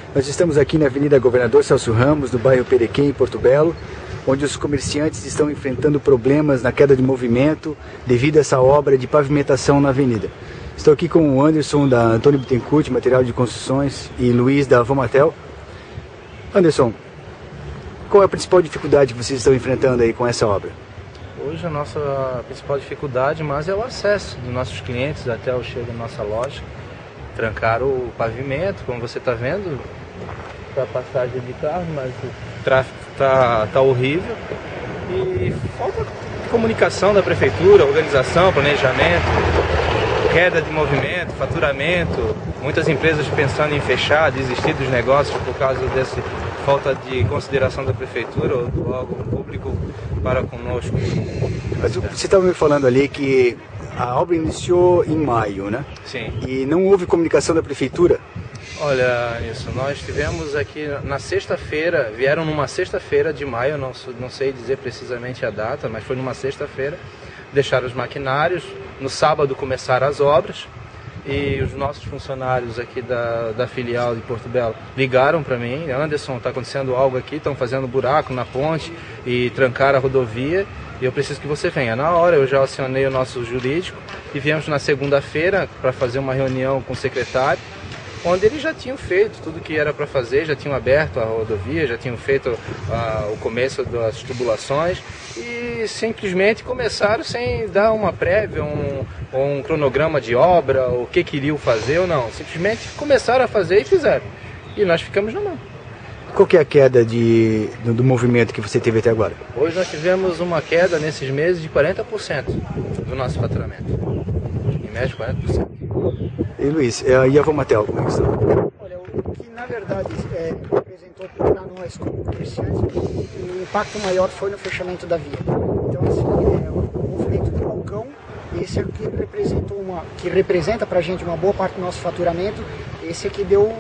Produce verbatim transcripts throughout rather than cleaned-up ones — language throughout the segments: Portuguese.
Nós estamos aqui na Avenida Governador Celso Ramos, no bairro Perequém, em Porto Belo, onde os comerciantes estão enfrentando problemas na queda de movimento devido a essa obra de pavimentação na avenida. Estou aqui com o Anderson da Antônio Bittencourt, material de construções, e Luiz da Vomatel. Anderson, qual é a principal dificuldade que vocês estão enfrentando aí com essa obra? Hoje a nossa principal dificuldade mais é o acesso dos nossos clientes até o cheiro da nossa loja. Trancaram o pavimento, como você está vendo, para passagem de carro, mas o tráfego está tá horrível. E falta comunicação da prefeitura, organização, planejamento, queda de movimento, faturamento. Muitas empresas pensando em fechar, desistir dos negócios por causa dessa falta de consideração da prefeitura ou do órgão público para conosco. Mas você estava me falando ali que a obra iniciou em maio, né? Sim. E não houve comunicação da prefeitura? Olha, isso, nós tivemos aqui na sexta-feira, vieram numa sexta-feira de maio, não, não sei dizer precisamente a data, mas foi numa sexta-feira, deixaram os maquinários, no sábado começaram as obras, e os nossos funcionários aqui da, da filial de Porto Belo ligaram para mim: Anderson, está acontecendo algo aqui, estão fazendo buraco na ponte e trancaram a rodovia, e eu preciso que você venha. Na hora eu já acionei o nosso jurídico e viemos na segunda-feira para fazer uma reunião com o secretário, onde eles já tinham feito tudo que era para fazer, já tinham aberto a rodovia, já tinham feito uh, o começo das tubulações e simplesmente começaram sem dar uma prévia, um, um cronograma de obra, o que queriam fazer ou não. Simplesmente começaram a fazer e fizeram. E nós ficamos na mão. Qual que é a queda de, do, do movimento que você teve até agora? Hoje nós tivemos uma queda nesses meses de quarenta por cento do nosso faturamento. Em média, quarenta por cento. E Luiz, e a Vomatel, como é que está? Olha, o que na verdade é, representou para nós como comerciantes, o impacto maior foi no fechamento da via. Então, assim, é, o movimento do balcão, esse é o que representou uma, que representa para a gente uma boa parte do nosso faturamento, esse é que deu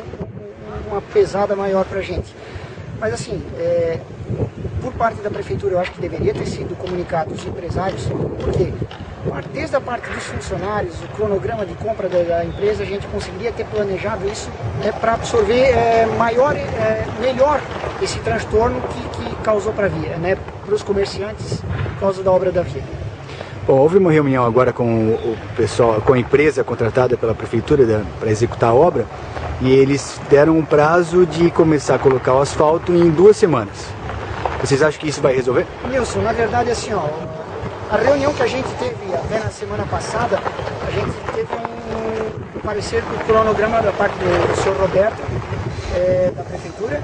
uma pesada maior para a gente. Mas assim, é, por parte da prefeitura, eu acho que deveria ter sido comunicado os empresários, porque desde a parte dos funcionários, o cronograma de compra da, da empresa, a gente conseguiria ter planejado isso é, para absorver é, maior, é, melhor esse transtorno que, que causou para a via, né, para os comerciantes, por causa da obra da via. Bom, houve uma reunião agora com o pessoal, com a empresa contratada pela prefeitura para executar a obra, e eles deram um prazo de começar a colocar o asfalto em duas semanas. Vocês acham que isso vai resolver? Nilson, na verdade, assim, ó, a reunião que a gente teve até na semana passada, a gente teve um parecer do cronograma da parte do, do senhor Roberto, é, da prefeitura,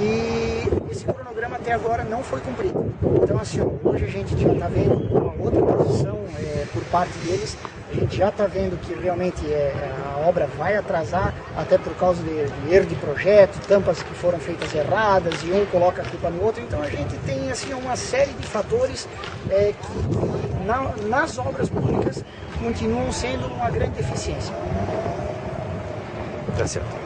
e esse cronograma até agora não foi cumprido. Então, assim, ó, hoje a gente já está vendo uma outra posição é, por parte deles, a gente já está vendo que realmente é, a obra vai atrasar, até por causa de, de erro de projeto, tampas que foram feitas erradas, e um coloca a culpa no outro. Então a gente tem assim, uma série de fatores é, que na, nas obras públicas continuam sendo uma grande deficiência. Tá certo.